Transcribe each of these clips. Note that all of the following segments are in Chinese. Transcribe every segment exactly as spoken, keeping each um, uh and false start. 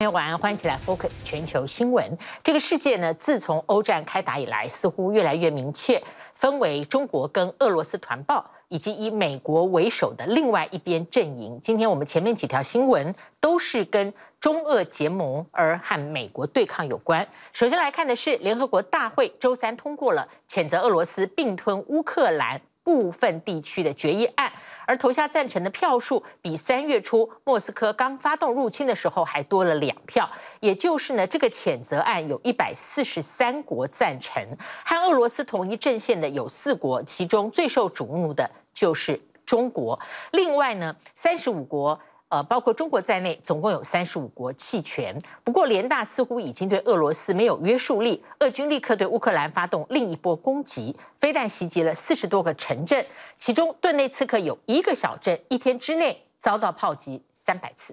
友晚安，欢迎起来 Focus 全球新闻。这个世界呢，自从欧战开打以来，似乎越来越明确，分为中国跟俄罗斯团报，以及以美国为首的另外一边阵营。今天我们前面几条新闻都是跟中俄结盟而和美国对抗有关。首先来看的是联合国大会周三通过了谴责俄罗斯并吞乌克兰部分地区的决议案，而投下赞成的票数比三月初莫斯科刚发动入侵的时候还多了两票，也就是呢，这个谴责案有一百四十三国赞成，和俄罗斯同一阵线的有四国，其中最受瞩目的就是中国。另外呢，三十五国。呃，包括中国在内，总共有三十五国弃权。不过，联大似乎已经对俄罗斯没有约束力，俄军立刻对乌克兰发动另一波攻击，飞弹袭击了四十多个城镇，其中顿内茨克有一个小镇，一天之内遭到炮击三百次。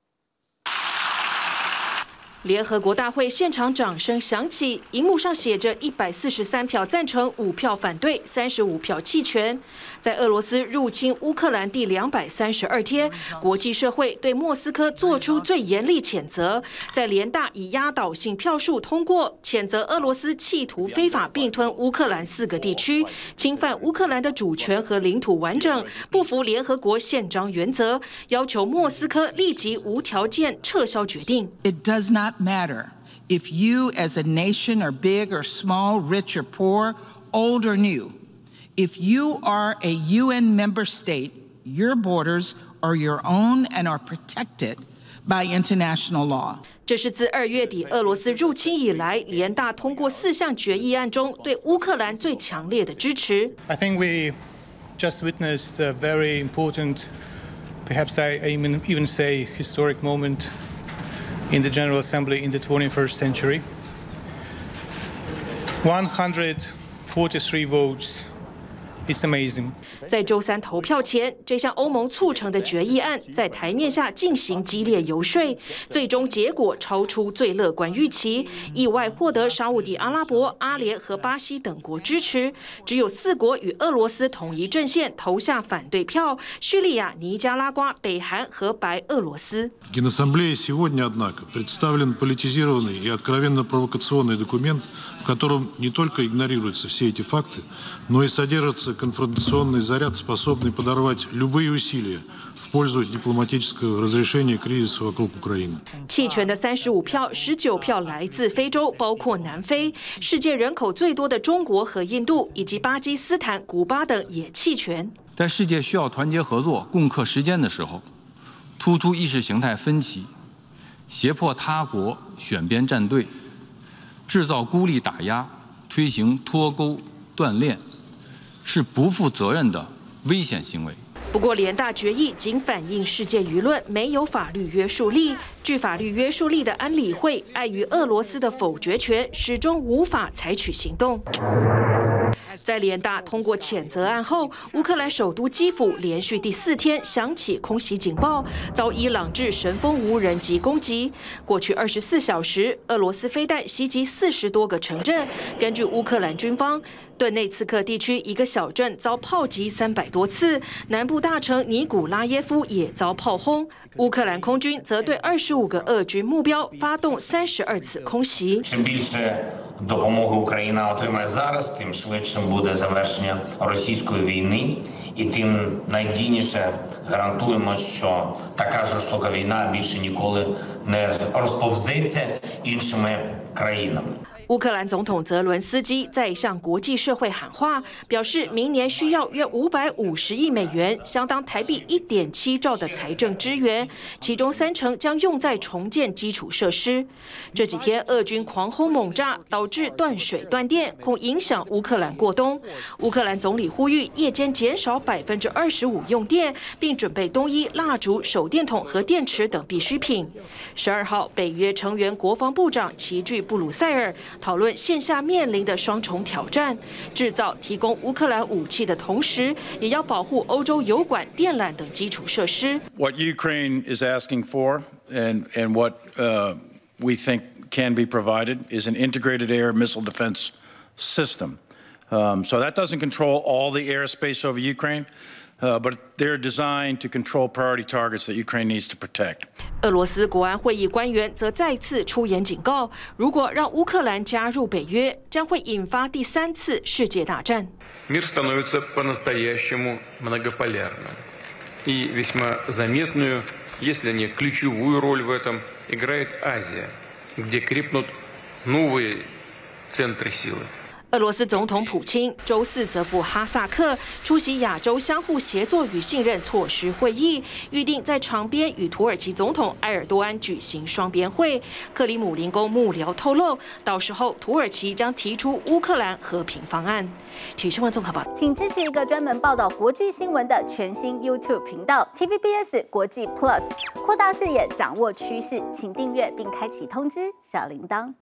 联合国大会现场掌声响起，荧幕上写着一百四十三票赞成，五票反对，三十五票弃权。在俄罗斯入侵乌克兰第两百三十二天，国际社会对莫斯科做出最严厉谴责，在联大以压倒性票数通过，谴责俄罗斯企图非法并吞乌克兰四个地区，侵犯乌克兰的主权和领土完整，不符联合国宪章原则，要求莫斯科立即无条件撤销决定。 It does not matter if you as a nation are big or small, rich or poor, old or new. If you are a U N member state, your borders are your own and are protected by international law. 这是自二月底俄罗斯入侵以来，联大通过四项决议案中对乌克兰最强烈的支持。 I think we just witnessed a very important, perhaps I even even say historic moment in the General Assembly in the twenty-first century. one hundred forty-three votes. It's amazing. 在周三投票前，这项欧盟促成的决议案在台面下进行激烈游说，最终结果超出最乐观预期，意外获得沙烏地阿拉伯、阿联和巴西等国支持，只有四国与俄罗斯同一阵线投下反对票：叙利亚、尼加拉瓜、北韩和白俄罗斯。 Генассамблее сегодня, однако, представлен политизированный и откровенно провокационный документ, в котором не только игнорируются все эти факты, но и содержится конфронтационный заряд, способный подорвать любые усилия в пользу дипломатического разрешения кризиса вокруг Украины. 弃权的三十五票，十九票来自非洲，包括南非。世界人口最多的中国和印度，以及巴基斯坦、古巴等也弃权。 在世界需要团结合作、共克时艰的时候，突出意识形态分歧，胁迫他国选边站队，制造孤立打压，推行脱钩断链，是不负责任的危险行为。 不过，联大决议仅反映世界舆论，没有法律约束力。具法律约束力的安理会，碍于俄罗斯的否决权，始终无法采取行动。在联大通过谴责案后，乌克兰首都基辅连续第四天响起空袭警报，遭伊朗制神风无人机攻击。过去二十四小时，俄罗斯飞弹袭击四十多个城镇。根据乌克兰军方，顿内茨克地区一个小镇遭炮击三百多次，南部大城尼古拉耶夫也遭炮轰。乌克兰空军则对二十五个俄军目标发动三十二次空袭。 Допомоги Україна отримає зараз, тим швидшим буде завершення російської війни, і тим надійніше гарантуємо, що така жорстока війна більше ніколи не розповзеться іншими країнами. 乌克兰总统泽伦斯基在向国际社会喊话，表示明年需要约五百五十亿美元，相当台币一点七兆的财政支援，其中三成将用在重建基础设施。这几天俄军狂轰猛炸，导致断水断电，恐影响乌克兰过冬。乌克兰总理呼吁夜间减少百分之二十五用电，并准备冬衣、蜡烛、手电筒和电池等必需品。十二号，北约成员国防部长齐聚布鲁塞尔。讨论线下面临的双重挑战：制造、提供乌克兰武器的同时，也要保护欧洲油管、电缆等基础设施。 What Ukraine is asking for, and and what uh, we think can be provided, is an integrated air missile defense system. Um, so that doesn't control all the airspace over Ukraine. uh, but they're designed to control priority targets that Ukraine needs to protect. 俄罗斯国安会议官员则再次出言警告，如果让乌克兰加入北约，将会引发第三次世界大战。 Мир становится по-настоящему многополярным, и весьма заметную, если не ключевую роль в этом играет Азия, где крепнут новые центры силы. 俄罗斯总统普京周四则赴哈萨克出席亚洲相互协作与信任措施会议，预定在场边与土耳其总统埃尔多安举行双边会。克里姆林宫幕僚透露，到时候土耳其将提出乌克兰和平方案。体育新闻综合报道， 请支持一个专门报道国际新闻的全新 YouTube 频道 T V B S 国际 Plus， 扩大视野，掌握趋势，请订阅并开启通知小铃铛。